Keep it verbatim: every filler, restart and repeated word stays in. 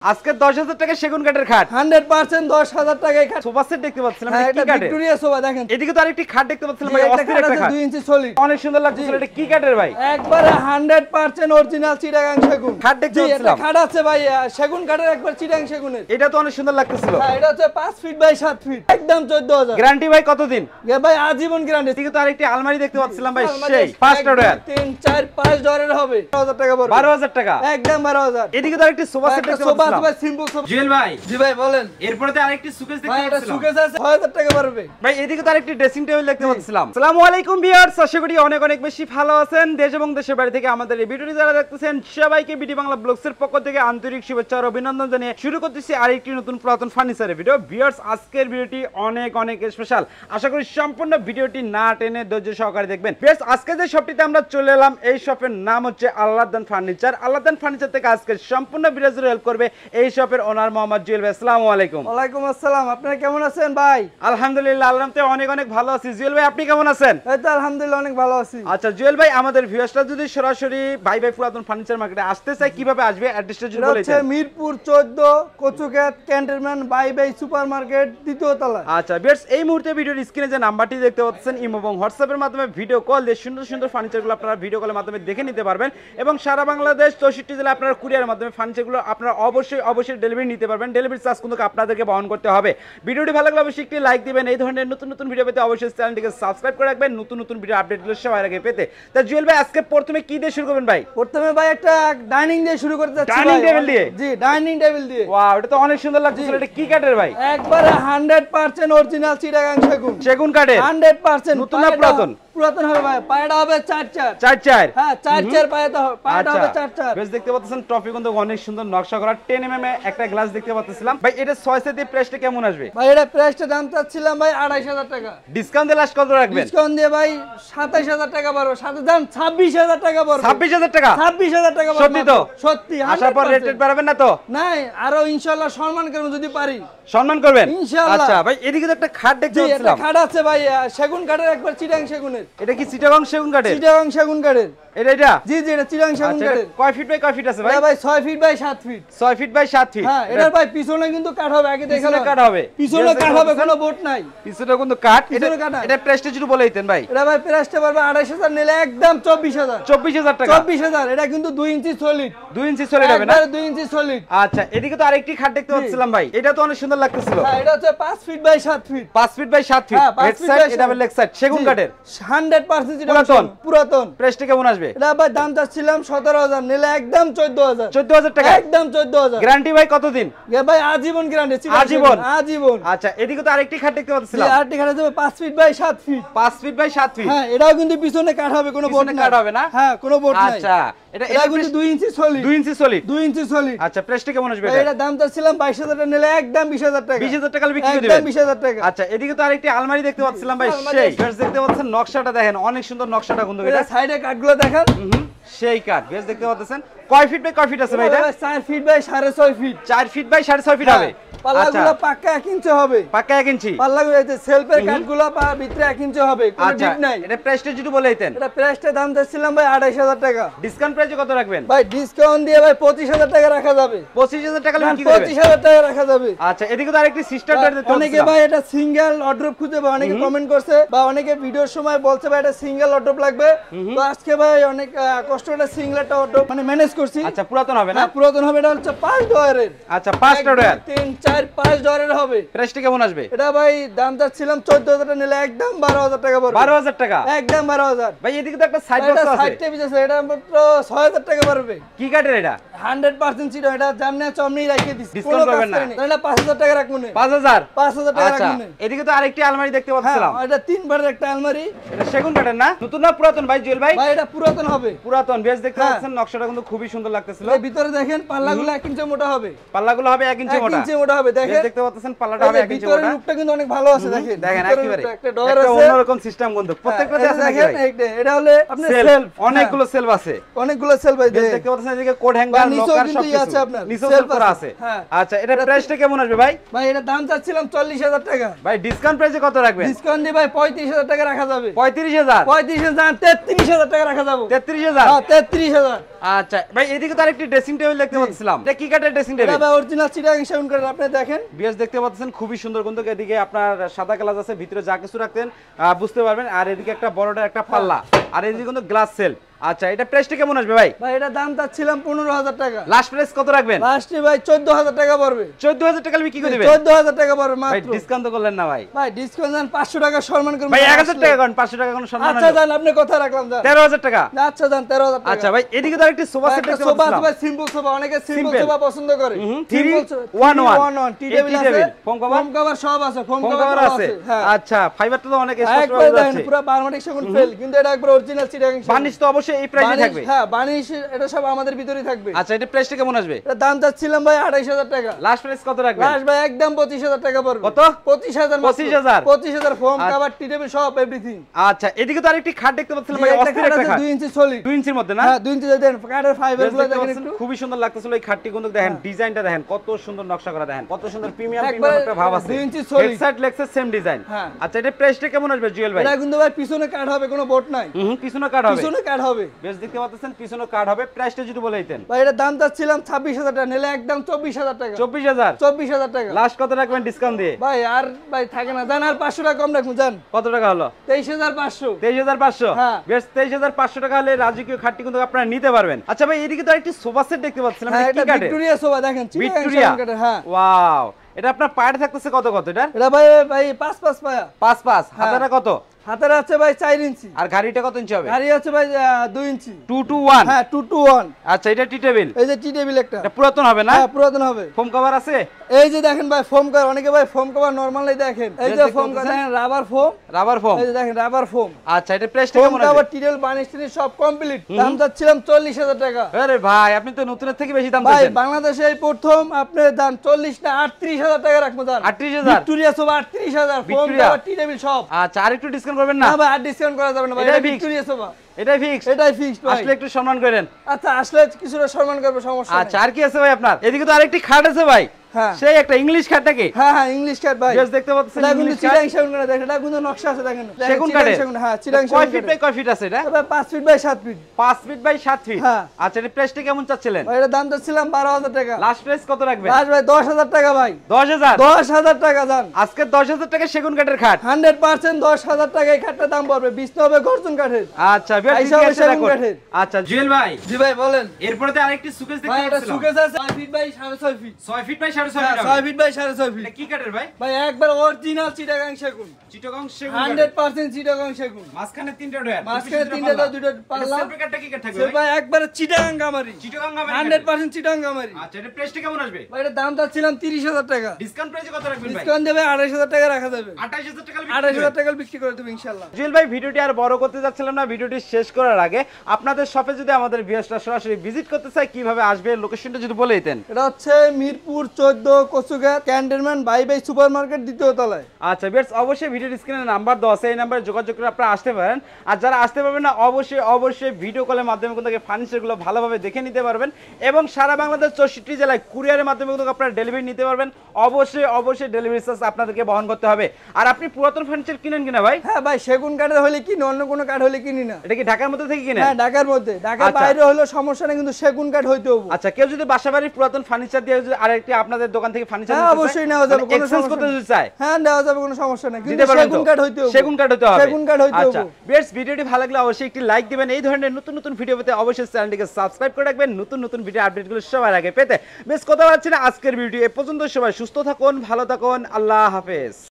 আজকে দশ হাজার টাকা সেগুন কাঠের খাট হান্ড্রেড পার্সেন্ট দশ হাজার টাকায় খাট। সোফা সেট দেখতে পাচ্ছিলাম হ্যাঁ, এটা কি এটা কাঠের? ভিক্টোরিয়া সোফা দেখেন। এদিকে তো আরেকটি খাট দেখতে পাচ্ছিলাম জি, ভাই, একটা অস্থির খাট একটা আছে খাট। দুই ইঞ্চি সলিড। অনেক সুন্দর লাগতেছিল। এটা কি কাঠের ভাই? একবারে হান্ড্রেড পার্সেন্ট অরিজিনাল চিটাগাং সেগুন খাট দেখতে জি, একটা পাচ্ছিলাম। খাট আছে ভাই আহ, সেগুন কাঠের একবার চিটাগাং সেগুনের। এটা তো অনেক সুন্দর লাগতেছিল। হ্যাঁ, এটা হচ্ছে পাঁচ ফিট বাই সাত ফিট, একদম চোদ্দ হাজার। গ্যারান্টি ভাই কতদিন? এ ভাই আজীবন গ্যারান্টি। এদিকে তো আরেকটি আলমারি দেখতে পাচ্ছিলাম ভাই, সেই ফার্স্ট অর্ডার তিন চার পাঁচ ডলার হবে, বারো হাজার টাকা পড়বে। বারো হাজার টাকা একদম বারো হাজার। এদিকে তো আরেকটি সোফা সেট একটা দেখতে সোফা আছে পাচ্ছিলাম। ভাই, সিম্পল সোফা। জুয়েল ভাই, জি ভাই বলেন। এরপরে তো আরেকটি সুকেস ভাই দেখতে এটা পাচ্ছিলাম সুকেস আছে, ছয় হাজার টাকা পড়বে। ভাই। এদিকে তো আরেকটি ড্রেসিং টেবিল দেখতে পাচ্ছিলাম। আসসালামু আলাইকুম ভিউয়ার্স, আশা করি অনেক অনেক বেশি ভালো আছেন। দেশ এবং দেশের বাইরে থেকে আমাদের এই ভিডিওটি যারা দেখতেছেন সবাইকে বিডি বাংলা ব্লগসের পক্ষ থেকে আন্তরিক শুভেচ্ছা আর অভিনন্দন জানিয়ে শুরু করতেছি আরেকটি নতুন পুরাতন ফার্নিচারের ভিডিও। ভিউয়ার্স, আজকের ভিডিওটি অনেক অনেক স্পেশাল। আশা করি সম্পূর্ণ ভিডিওটি না টেনে ধৈর্য সহকারে দেখবেন। ভিউয়ার্স, আজকে যে শপটিতে আমরা চলে এলাম, এই শপের নাম হচ্ছে আল্লাহদান ফার্নিচার। আল্লাহদান ফার্নিচার থেকে আজকে সম্পূর্ণ ভিডিও জুড়ে হেল্প করবে এই শপের ওনার মোহাম্মদ জুয়েল ভাই। আসসালামু আলাইকুম। ওয়ালাইকুম আসসালাম। আপনারা কেমন আছেন ভাই? আলহামদুলিল্লাহ, আল্লাহর রহমতে অনেক অনেক ভালো আছি। জুয়েল ভাই, আপনি কেমন আছেন? এই তো আলহামদুলিল্লাহ অনেক ভালো আছি। আচ্ছা জুয়েল ভাই, আমাদের ভিউয়ার্সরা যদি সরাসরি ভাই ভাই পুরাতন ফার্নিচার মার্কেটে আসতে চায় কিভাবে আসবে, অ্যাড্রেসটা যদি বলে হচ্ছে দেন। মিরপুর চোদ্দ, কচুক্ষেত ক্যান্টনমেন্ট, বাই বাই সুপারমার্কেট, দ্বিতীয় তলা। আচ্ছা ভিউয়ার্স, এই মুহূর্তে ভিডিওর স্ক্রিনে যে নাম্বারটি দেখতে পাচ্ছেন, ইমো এবং হোয়াটসঅ্যাপের মাধ্যমে ভিডিও কল দিয়ে সুন্দর সুন্দর ফার্নিচারগুলো আপনারা ভিডিও কলের মাধ্যমে দেখে নিতে পারবেন এবং সারা বাংলাদেশ চৌষট্টি জেলায় আপনারা কুরিয়ারের মাধ্যমে ফার্নিচারগুলো আপনারা অবশ্যই অবশ্যই ডেলিভারি নিতে পারবেন। ডেলিভারি চার্জ কিন্তু আপনাদেরকে বহন করতে হবে। ভিডিওটি ভালো লাগলে অবশ্যই একটি লাইক দিবেন। এই ধরনের নতুন নতুন ভিডিও পেতে অবশ্যই চ্যানেলটিকে সাবস্ক্রাইব করে রাখবেন, নতুন নতুন ভিডিও আপডেটগুলো সবার আগে পেতে। তা জুয়েল ভাই, আজকে প্রথমে কি দিয়ে শুরু করবেন ভাই? প্রথমে ভাই একটা ডাইনিং দিয়ে শুরু করতে যাচ্ছি। ডাইনিং টেবিল দিয়ে? জি, ডাইনিং টেবিল দিয়ে। ওয়াও, এটা তো অনেক সুন্দর লাগছে। এটা কি কাঠের ভাই? একবারে হান্ড্রেড পার্সেন্ট অরিজিনাল চিটাগাং সেগুন। সেগুন কাঠের? Hundred percent. নতুন না পুরাতন? পুরাতন হবে ভাই। পায়টা হবে চার চার। চার চার? হ্যাঁ, চার চার পায়টা হবে। পায়টা হবে চার চার। বেশ, দেখতে পাচ্ছেন টপি কিন্তু অনেক সুন্দর নকশা করা। টেন এম এম একটা গ্লাস দেখতে পাচ্ছিলাম ভাই। এটা ছয় সেট দিয়ে প্রাইসটা কেমন আসবে ভাই? এটা প্রাইসটা দাম চাচ্ছিলাম ভাই আড়াইশ হাজার টাকা। ডিসকাউন্ট দিয়ে লাস্ট কত রাখবেন? ডিসকাউন্ট দিয়ে ভাই সাতাইশ হাজার টাকা পড়বে। সাথে দাম ছাব্বিশ হাজার টাকা পড়বে। ছাব্বিশ হাজার টাকা? ছাব্বিশ হাজার টাকা পড়বে। সত্যি তো? সত্যি। আসার পর রেট রেট বাড়াবেন না তো? নাই, আরো ইনশাআল্লাহ সম্মান করব যদি পারি। সম্মান করবেন ইনশাআল্লাহ। আচ্ছা ভাই, এদিকে তো একটা খাট দেখতে জি, একটা পাচ্ছিলাম। খাট আছে ভাই, আহ, সেগুন কাঠের, একবার চিটাং সেগুনের। এটা কি চিটাগং সেগুন কাঠের? চিটাং সেগুন কাঠের। এটা এটা? জি জি, এটা চিটাং সেগুন আচ্ছা, এটা কাঠের। কয় ফিট বাই কয় ফিট আছে ভাই? এটা ভাই ছয় ফিট বাই সাত ফিট। ছয় ফিট বাই সাত ফিট। হ্যাঁ, এটার ভাই পিছনে কিন্তু কাঠ হবে, আগে দেখে পিছনে কাঠ হবে? পিছনে কাঠ হবে, কোনো বোট নাই। পিছনে কিন্তু কাঠ। এটা পিছনে কাঠ নাই। এটা প্রাইসটা যদি বলে দিতেন ভাই। এটা ভাই প্রাইসটা পড়বে আড়াইশ হাজার, নিলে একদম চব্বিশ হাজার। চব্বিশ হাজার টাকা? চব্বিশ হাজার। এটা কিন্তু দুই ইঞ্চি সলিড। দুই ইঞ্চি চলে যাবে না? একবারে দুই ইঞ্চি সলিড। আচ্ছা, এদিকে তো আরেকটি খাট দেখতে পাচ্ছিলাম ভাই। এটা তো অনেক সুন্দর লাগতেছিল। হ্যাঁ, এটা হচ্ছে পাঁচ ফিট বাই সাত ফিট। পাঁচ ফিট বাই সাত ফিট। হ্যাঁ, পাঁচ হেড ফিট সাইড, বাই এটা সাত। লেগ সাইড সেগুন কাঠের? হান্ড্রেড পার্সেন্ট পুরাতন? পুরাতন। প্রাইসটা কেমন আসবে? এটা ভাই দাম চাচ্ছিলাম সতেরো হাজার, নিলে একদম চোদ্দ হাজার। চোদ্দ হাজার টাকা? একদম চোদ্দ হাজার। গ্যারান্টি ভাই কতদিন? এ ভাই আজীবন গ্যারান্টি। আজীবন? আজীবন। আচ্ছা, এদিকে তো আরেকটি খাট দেখতে পাচ্ছিলাম। আর টিকাটা দেবে পাঁচ ফিট বাই সাত ফিট। পাঁচ ফিট বাই সাত ফিট? হ্যাঁ, এটাও কিন্তু পিছনে কাঠ হবে, কোনো বোট পিছনে নাই। কাঠ হবে না? হ্যাঁ, কোনো বোট নাই। আচ্ছা, এটা এটা কিন্তু দুই ইঞ্চি সলিড। দুই ইঞ্চি সলিড? দুই ইঞ্চি সলিড। আচ্ছা, প্রাইসটা কেমন আসবে ভাই এটা? এটা দাম চাচ্ছিলাম বাইশ হাজার টাকা, নিলে একদম বিশ হাজার টাকা। বিশ হাজার টাকা বিক্রি করে একদম দিবেন? বিশ হাজার টাকা। আচ্ছা, এদিকে তো আরেকটি আলমারি দেখতে পাচ্ছিলাম ভাই। আলমারি সেই আছে। বেশ, দেখতে পাচ্ছেন নকশাটা দেখেন, অনেক সুন্দর নকশাটা কিন্তু এটা এটা। সাইডে কাঠগুলো দেখেন। হুম, সেই কাঠ। বেশ, দেখতে পাচ্ছেন কয় ফিট বাই কয় ফিট আছে ভাই এটা? চার ফিট বাই সাড়ে ছয় ফিট। চার ফিট বাই সাড়ে ছয় ফিট হবে? পাল্লাগুলো পাক্কা এক ইঞ্চি হবে। পাক্কা এক ইঞ্চি? পাল্লাগুলো এই যে সেলফের কাঠগুলো পা ভিতরে এক ইঞ্চি হবে, কোনো আচ্ছা, ডিপ নাই। এটা প্রাইসটা যদি বলে দিতেন। এটা প্রাইসটা দাম চাচ্ছিলাম ভাই আড়াইশ হাজার টাকা। ডিসকাউন্ট প্রাইসে কত রাখবেন? ভাই ডিসকাউন্ট দিয়ে ভাই পঁচিশ হাজার টাকা রাখা যাবে। পঁচিশ হাজার টাকা বিক্রি করবেন? পঁচিশ হাজার টাকা রাখা যাবে। আচ্ছা, এদিকে তো আরেকটি সিস্টেম দেখতে অনেকে ভাই এটা সিঙ্গেল অর্ডার খুঁজে, বা অনেকে কমেন্ট করছে, বা অনেকে ভিডিওর সময় বলছে ভাই এটা সিঙ্গেল অর্ডার লাগবে। তো আজকে ভাই অনেক আহ, কষ্ট করে সিঙ্গেল একটা অর্ডার মানে ম্যানেজ করছি। আচ্ছা, পুরাতন হবে না? হ্যাঁ, পুরাতন হবে। এটা হচ্ছে পাঁচ ডলারের। আচ্ছা, পাঁচ ডলার? তিন চার পাঁচ ডলারের হবে। প্রাইসটা কেমন আসবে? এটা ভাই দাম চাচ্ছিলাম চোদ্দ হাজার টাকা, নিলে একদম বারো হাজার টাকা পড়বে। বারো হাজার টাকা? একদম বারো হাজার। ভাই এদিকে তো একটা সাইড এটা বক্স আছে। সাইড টেবিল আছে, এটা মাত্র ছয় হাজার টাকা পড়বে। কি কাঠের এটা? হান্ড্রেড পার্সেন্ট চিট। এটা জামনে চমনি রাখে দিছি, ডিসকাউন্ট করবেন না? এটা পাঁচ হাজার টাকা রাখুন। পাঁচ হাজার? পাঁচ হাজার টাকা আচ্ছা, রাখুন। এদিকে তো আরেকটি আলমারি দেখতে পাচ্ছিলাম। হ্যাঁ, এটা তিন বারের একটা আলমারি। এটা সেগুন কাঠের না? নতুন না পুরাতন ভাই জুয়েল ভাই? ভাই এটা পুরাতন হবে। পুরাতন। বেশ, দেখতে হ্যাঁ। পাচ্ছেন নকশাটা কিন্তু খুবই সুন্দর লাগতেছিল। এই ভিতরে দেখেন পাল্লাগুলো এক ইঞ্চি মোটা হবে। পাল্লাগুলো হবে এক ইঞ্চি এক মোটা? ইঞ্চি মোটা হবে দেখেন, দেখতে পাচ্ছেন পাল্লাটা হবে এক ইঞ্চি ভিতরের মোটা। লুকটা কিন্তু অনেক ভালো আছে দেখেন, দেখেন ভিতরের একেবারে লুকটা একটা ডয়ার একটা আছে, অন্যরকম সিস্টেম কিন্তু প্রত্যেকটাতে আছে নাকি দেখেন ভাই? এইটা, এটা হলে আপনি সেলফ, সেলফ, অনেকগুলো সেলফ আছে, অনেকগুলো সেলফ ভাই বেশ দেখতে পাচ্ছেন এদিকে কোড হ্যাঙ্গার, বা নিচেও লকার কিন্তু সব ইয়ে আছে কিছু আপনার, নিচেও সেলফ সেলফ করা আছে। আছে। হ্যাঁ। আচ্ছা এটা প্রাইসটা কেমন আসবে ভাই? ভাই এটা দাম চাচ্ছিলাম চল্লিশ হাজার টাকা, ভাই ডিসকাউন্ট প্রাইসে কত রাখবেন? ডিসকাউন্ট দিয়ে ভাই পঁয়ত্রিশ হাজার টাকা রাখা যাবে। পঁয়ত্রিশ হাজার, পঁয়ত্রিশ হাজার, তেত্রিশ হাজার টাকা রাখা যাবে। তেত্রিশ হাজার, হ্যাঁ তেত্রিশ হাজার। আচ্ছা ভাই এদিকে তো আরেকটি ড্রেসিং টেবিল দেখতে পাচ্ছিলাম, এটা কি কাঠের ড্রেসিং এটা টেবিল? ভাই অরিজিনাল চিটাগাং সেগুন কাঠের, আপনি দেখেন বিএস দেখতে পাচ্ছেন খুবই সুন্দর, কিন্তু এদিকে আপনার সাদা গ্লাস আছে, ভিতরে যা কিছু রাখতেন আহ, বুঝতে পারবেন। আর এদিকে একটা বড়টা একটা পাল্লা, আর এদিকে কিন্তু গ্লাস সেল। আচ্ছা এটা প্রাইসটা কেমন আসবে ভাই? ভাই এটা দাম চাচ্ছিলাম পনেরো হাজার টাকা, লাস্ট প্রাইস কত রাখবেন? লাস্টে ভাই চোদ্দ হাজার টাকা পড়বে। চোদ্দ হাজার টাকা বিক্রি করে দিবেন? চোদ্দ হাজার টাকা পড়বে ভাই মাত্র। ডিসকাউন্ট তো করলেন না ভাই। ভাই ডিসকাউন্ট দেন পাঁচশো টাকা সম্মান করবেন ভাই এক হাজার টাকা করেন, পাঁচশো টাকা কোনো সম্মান আচ্ছা হলো? দেন, আপনি কথা রাখলাম দেন তেরো হাজার টাকা। আচ্ছা দেন তেরো হাজার টাকা। আচ্ছা ভাই এদিকে তো আরেকটি সোফা সেট একটা দেখতে সোফা আছে পাচ্ছিলাম, ভাই, সিম্পল সোফা, অনেকে সিম্পল Simple। সোফা পছন্দ করে। হুম, Simple three sofa, one one, three one one, tea এই টেবিল tea আছে, table, foam cover? foam cover সব আছে, foam ফোন cover কভার সব আছে। হ্যাঁ। আচ্ছা ফাইবারটা তো অনেক স্পষ্ট একবার হয়ে দেখেন যাচ্ছে। পুরো বারমাটিক সেগুন ফেল, কিন্তু এটা একবার অরিজিনাল চিটাগাং সেগুন। বার্নিশ তো অবশ্যই এই প্রাইসে থাকবে। হ্যাঁ বানিশ, এটা সব আমাদের ভিতরেই থাকবে। আচ্ছা এটা প্রাইসটা কেমন আসবে? এটা দাম চাচ্ছিলাম ভাই আঠাইশ হাজার টাকা, লাস্ট প্রাইস কত রাখবেন? লাস্ট ভাই একদম পঁচিশ হাজার টাকা পড়বে। কত? পঁচিশ হাজার। পঁচিশ হাজার? পঁচিশ হাজার, ফোম আচ্ছা। কভার, টি টেবিল সব এভরিথিং। আচ্ছা এদিকে তো আরেকটি খাট দেখতে পাচ্ছিলাম ভাই, অস্থির একটা খাট, দুই ইঞ্চি সলিড, দুই ইঞ্চির মধ্যে না? হ্যাঁ দুই ইঞ্চি দেন, কাঠের ফাইবার বেশ গুলো দেখতে দেখেন পাচ্ছেন, একটু। খুবই সুন্দর লাগতেছিল এই খাটটি, কিন্তু দেখেন ডিজাইনটা দেখেন কত সুন্দর নকশা করা, দেখেন কত সুন্দর প্রিমিয়াম একবারে প্রিমিয়াম একটা ভাব আছে। দুই inch solid। Headset Lexus same design. হ্যাঁ। আচ্ছা এটা প্রাইসটা কেমন আসবে জুয়েল ভাই? এটা কিন্তু ভাই পিছনে কাঠ হবে, কোনো বোট নাই, হুম পিছনে কাট হবে, পিছনে কাঠ হবে। বেশ দেখতে পাচ্ছেন পিছনে কাট হবে। প্রাইসটা যদি বলে দিতেন? ভাই এটা দাম চাচ্ছিলাম ছাব্বিশ হাজার টাকা, নিলে একদম চব্বিশ হাজার টাকা। চব্বিশ হাজার, চব্বিশ হাজার টাকা। লাস্ট কত রাখবেন ডিসকাউন্ট দিয়ে? ভাই আর ভাই থাকে না, জান আর পাঁচশো টাকা কম রাখুন, জান কত টাকা হলো? তেইশ হাজার পাঁচশো। তেইশ হাজার পাঁচশো। হ্যাঁ। বেশ তেইশ হাজার পাঁচশো টাকা হলে রাজকীয় খাটটি কিন্তু আপনারা নিতে পারবেন। আচ্ছা ভাই এদিকে তো আরেকটি সোফা সেট দেখতে পাচ্ছিলাম, হ্যাঁ এটা এটা কি কাঠের? ভিক্টোরিয়া সোফা দেখেন, চিটাগাং ভিক্টোরিয়া, সেগুন কাঠের। হ্যাঁ ওয়াও, এটা আপনার পায়ে থাকতেছে কত কত এটা? এটা ভাই ভাই পাঁচ পাঁচ পায়া, পাঁচ পাঁচ, হ্যাঁ। হাতাটা কত? হাতের আছে ভাই চার ইঞ্চি, আর গাড়িটা কত ইঞ্চি হবে? গাড়ি আছে ভাই আহ, দুই ইঞ্চি। Two two one. হ্যাঁ টু টু ওয়ান। আচ্ছা এটা টি টেবিল, এই যে টি টেবিল একটা, এটা পুরাতন হবে না? হ্যাঁ পুরাতন হবে। ফোম কভার আছে? এই যে দেখেন ভাই ফোম কভার, অনেকে ভাই ফোম কভার নরমালি দেখেন, এই বেশ যে দেখতে ফোম কভার পাচ্ছেন। দেখেন, রাবার ফোম, রাবার ফোম। এই যে দেখেন রাবার ফোম। আচ্ছা এটা প্রাইসটা ফোম কেমন কভার, আছে? টি টেবিল, বার্নিশ টিনিশ সব কমপ্লিট। দাম চাচ্ছিলাম চল্লিশ হাজার টাকা। আরে ভাই আপনি তো নতুনের থেকে বেশি দাম ভাই দিচ্ছেন। বাংলাদেশে এই প্রথম আপনি দাম চল্লিশ না আটত্রিশ হাজার টাকা রাখবো, দাম আটত্রিশ হাজার? ভিক্টোরিয়া সোফা আটত্রিশ হাজার, foam Victoria? Cover, tea table সব। আচ্ছা আর একটু ডিসকাউন্ট করবেন না? না ভাই আর ডিসকাউন্ট করা যাবে না ভাই, এটাই এটা fixed? ভিক্টোরিয়া সোফা, এটাই ফিক্স? এটাই ফিক্সড ভাই। আসলে একটু সম্মান করেন। আচ্ছা আসলে কিছুটা সম্মান করবে, সমস্যা নেই। আচ্ছা আর কি আছে ভাই আপনার? এদিকে তো আরেকটি খাট আছে ভাই, হ্যাঁ সেই একটা ইংলিশ খাট নাকি? হ্যাঁ হ্যাঁ ইংলিশ কাঠ ভাই, বেশ দেখতে পাচ্ছেন এটা কিন্তু ইংলিশ খাট। চিটাগাং সেগুন কাঠের, দেখেন এটা কিন্তু নকশা আছে, দেখেন দেখেন, সেগুন চিটাগাং কাঠের? সেগুন, হ্যাঁ চিটাগাং কয় সেগুন ফিট বাই কাঠের। কয় ফিট আছে এটা? এবার পাঁচ ফিট বাই সাত ফিট। পাঁচ ফিট বাই সাত ফিট। হ্যাঁ। আচ্ছা এর প্রাইসটা কেমন চাচ্ছিলেন? ভাই এটার দাম চাচ্ছিলাম বারো হাজার টাকা, লাস্ট প্রাইস কত রাখবেন? লাস্ট ভাই দশ হাজার টাকা ভাই, দশ হাজার? দশ হাজার টাকা দাম, আজকে দশ হাজার টাকা সেগুন কাঠের খাট। হান্ড্রেড পার্সেন্ট দশ হাজার টাকা এই খাটটার দাম পড়বে, বিছনা হবে গর্জন কাঠের। আচ্ছা বেশ পয়সা ঠিক হবে আছে সেগুন রাখুন। কাঠের। আচ্ছা জুয়েল ভাই জি ভাই বলেন। এরপরে তো আরেকটি সুকেস ভাই দেখতে এটা পাচ্ছিলাম, সুকেস আছে ছয় ফিট বাই সাড়ে ছয় ফিট। ছয় ফিট বাই সাড়ে ছয় হ্যাঁ, ফিট ছয় হবে। ফিট বাই সাড়ে ছয় ফিট। এটা কি কাঠের ভাই? ভাই একবার অরিজিনাল চিটাগাং সেগুন, চিটাগং সেগুন হান্ড্রেড কাঠের। পার্সেন্ট চিটাগাং সেগুন। মাঝখানে তিনটা ডয়ার, মাঝখানে তিনটা ডয়ার, দুটো পাল্লা। সেলফ কাঠটা কি কাঠ থাকবে সে ভাই? ভাই একবারে চিটাগাং গামারি, চিটাগং গামারি হান্ড্রেড কাঠের। পার্সেন্ট চিটাগাং গামারি। আচ্ছা এর প্রাইসটা কেমন আসবে? ভাই এটার দাম চাচ্ছিলাম তিরিশ হাজার টাকা, ডিসকাউন্ট প্রাইসে কত রাখবেন ভাই? ডিসকাউন্ট দেবে আড়াইশ হাজার টাকা রাখা যাবে, আঠাশ হাজার টাকা আড়াইশ হাজার টাকা বিক্রি করে দেবো ইনশাল্লাহ। জুয়েল ভাই ভিডিওটি আর বড় করতে যাচ্ছিলাম না, ভিডিওটি শেষ করার আগে আপনাদের শপে যদি আমাদের ভিউয়ার্সরা সরাসরি ভিজিট করতে চায় কিভাবে আসবে, লোকেশনটা যদি বলে দিতেন। এটা হচ্ছে মিরপুর চোদ্দ কচুঘাট ক্যান্টনমেন্ট বাই বাই সুপার মার্কেট দ্বিতীয় তলায়। আচ্ছা বেশ অবশ্যই ভিডিওর স্ক্রিনে নাম্বার দেওয়া আছে, এই নাম্বারে যোগাযোগ করে আপনারা আসতে পারেন। আর যারা আসতে পারবেন না অবশ্যই অবশ্যই ভিডিও কলের মাধ্যমে কিন্তু ফার্নিচারগুলো ভালোভাবে দেখে নিতে পারবেন এবং সারা বাংলাদেশ চৌষট্টি জেলায় কুরিয়ারের মাধ্যমে কিন্তু আপনারা ডেলিভারি নিতে পারবেন। অবশ্যই অবশ্যই ডেলিভারি চার্জ আপনাদেরকে বহন করতে হবে। আর আপনি পুরাতন ফার্নিচার কিনেন কিনা ভাই? হ্যাঁ ভাই সেগুন কাঠের হলে কিনি, অন্য কোনো কাঠ হলে কিনি না। এটা কি ঢাকার মধ্যে থেকে কিনেন? হ্যাঁ ঢাকার মধ্যে, ঢাকার আচ্ছা। বাইরে হলেও সমস্যা নেই, কিন্তু সেগুন কাঠ হইতে হবে। আচ্ছা কেউ যদি বাসা বাড়ির পুরাতন ফার্নিচার দিয়ে যদি আরেকটি আপনাদের দোকান থেকে ফার্নিচার হ্যাঁ অবশ্যই নেওয়া যাবে, কোনো এক্সচেঞ্জ সমস্যা করতে নেই। যদি চায় হ্যাঁ দেওয়া যাবে, কোনো সমস্যা নেই, দিতে কিন্তু পারবেন সেগুন তো? কাঠ হইতে হবে, সেগুন কাঠ হইতে হবে। সেগুন কাঠ হইতে আচ্ছা হবে। বেশ ভিডিওটি ভালো লাগলে অবশ্যই একটি লাইক দিবেন, এই ধরনের নতুন নতুন ভিডিও পেতে অবশ্যই চ্যানেলটিকে সাবস্ক্রাইব করে রাখবেন, নতুন নতুন ভিডিও আপডেটগুলো সবার আগে পেতে। বেশ কথা বলছি না, আজকের ভিডিও এ পর্যন্ত। সবাই সুস্থ থাকুন, ভালো থাকুন, আল্লাহ হাফেজ।